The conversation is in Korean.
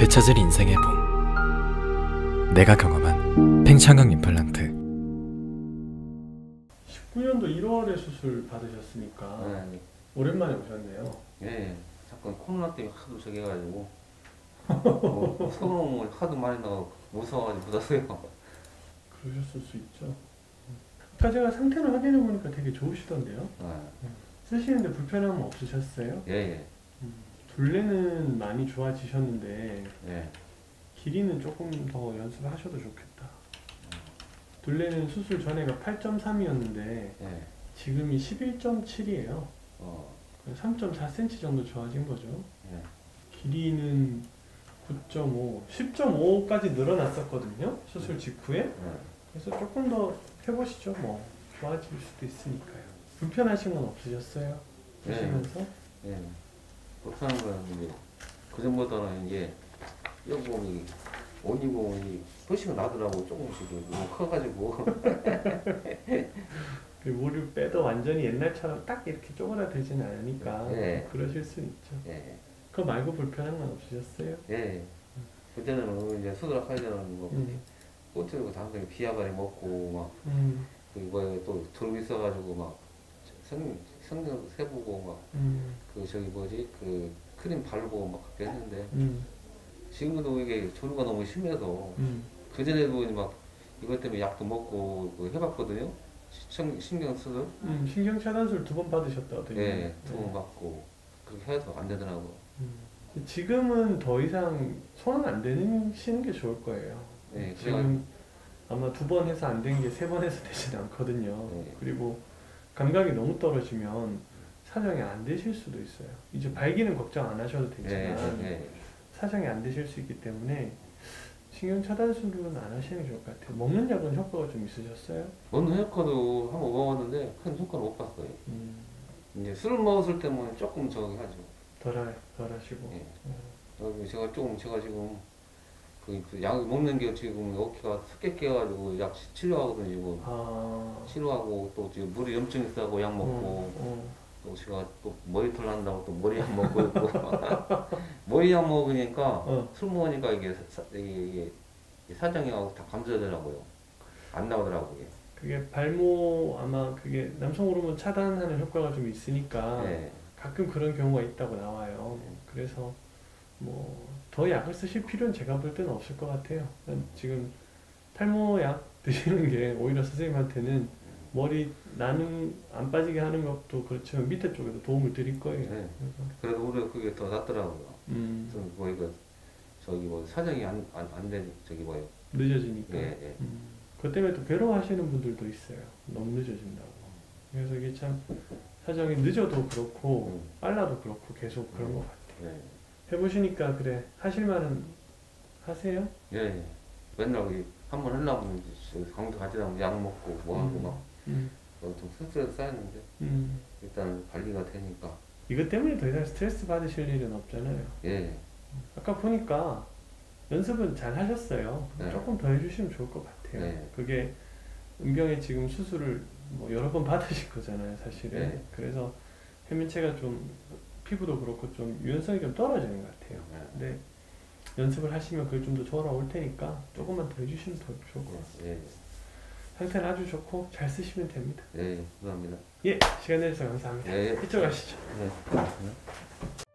되찾을 인생의 봄. 내가 경험한 팽창강 임플란트. 19년도 1월에 수술 받으셨으니까 네. 오랜만에 오셨네요. 예, 잠깐 코로나 때문에 하도 저기 해가지고 소름을 하도 많이 나고 무서워가지고 묻었어요. 그러셨을 수 있죠. 아까 제가 상태를 확인해 보니까 되게 좋으시던데요. 쓰시는데 불편함은 없으셨어요? 예, 예. 둘레는 많이 좋아지셨는데 예. 길이는 조금 더 연습하셔도 좋겠다. 둘레는 수술 전에가 8.3이었는데 예. 지금이 11.7이에요. 3.4cm 정도 좋아진 거죠. 예. 길이는 9.5, 10.5까지 늘어났었거든요. 수술 직후에. 그래서 조금 더 해보시죠. 뭐 좋아질 수도 있으니까요. 불편하신 건 없으셨어요? 보시면서? 예. 불편한 거는 이제 그 전보다는 이제 여기 올리고이 표시가 나더라고. 조금씩 너무 커가지고. 머리 빼도 완전히 옛날처럼 딱 이렇게 쪼그라들지는 않으니까 예. 그러실 수 있죠. 예. 그거 말고 불편한 건 없으셨어요? 예. 그때는 이제 수술하기 전에는 뭐 꼬치고 당장에 비아바리 먹고 막 그리고 또 들고 있어가지고 막 성경 세보고 막 그 저기 뭐지 그 크림 바르고 막 그렇게 했는데 지금도 이게 조류가 너무 심해서 그 전에도 막 이것 때문에 약도 먹고 그 해봤거든요. 신경 수술. 신경 차단술 2번 받으셨다더니. 네, 2번 받고 그렇게 해도 안 되더라고. 지금은 더 이상 손은 안 대시는 게 좋을 거예요. 네, 지금 아마 2번 해서 안 된 게 3번 해서 되진 않거든요. 네. 그리고 감각이 너무 떨어지면 사정이 안 되실 수도 있어요. 이제 발기는 걱정 안 하셔도 되지만 사정이 안 되실 수 있기 때문에 신경 차단술은 안 하시는 게 좋을 것 같아요. 먹는 약은 효과가 좀 있으셨어요? 먹는 효과도 한번 먹었는데 큰 효과를 못 봤어요. 이제 술 먹었을 때는 조금 저기 하죠. 덜 하시고. 예. 제가 지금 그 약 먹는 게 지금 어깨가 습게 깨가지고 약 치료하거든요. 지금. 치료하고 또 지금 물이 염증 있다고 약 먹고 또 제가 또 머리털 난다고 또 머리약 먹고 있고 머리약 먹으니까 술 먹으니까 이게 사정이하고 다 감소되더라고요. 안 나오더라고요. 그게 발모 아마 그게 남성 호르몬 차단하는 효과가 좀 있으니까 가끔 그런 경우가 있다고 나와요. 그래서 뭐 더 약을 쓰실 필요는 제가 볼 때는 없을 것 같아요. 지금 탈모약 드시는 게 오히려 선생님한테는 머리 나는 안 빠지게 하는 것도 그렇지만 밑에 쪽에도 도움을 드릴 거예요. 그래도 오히려 그게 더 낫더라고요. 뭐 이거 저기 뭐 사정이 안 된 저기 뭐요 늦어지니까. 그것 때문에 또 괴로워하시는 분들도 있어요. 너무 늦어진다고. 그래서 이게 참 사정이 늦어도 그렇고 빨라도 그렇고 계속 그런 것 같아요. 해보시니까 그래 하실만은 하세요? 예. 맨날 한번 하려면 강도 가지라면 약 먹고 뭐 하고 막 좀 스트레스 쌓였는데 일단 관리가 되니까. 이것 때문에 더 이상 스트레스 받으실 일은 없잖아요. 예. 아까 보니까 연습은 잘 하셨어요. 조금 더 해주시면 좋을 것 같아요. 그게 은경이 지금 수술을 뭐 여러 번 받으실 거잖아요, 사실은. 그래서 해면체가 좀 피부도 그렇고 좀 유연성이 좀 떨어지는 것 같아요. 근데 연습을 하시면 그게 좀 더 돌아올 테니까 조금만 더 해주시면 더 좋을 것 같아요. 상태는 아주 좋고 잘 쓰시면 됩니다. 감사합니다. 시간 내주셔서 감사합니다. 이쪽 가시죠.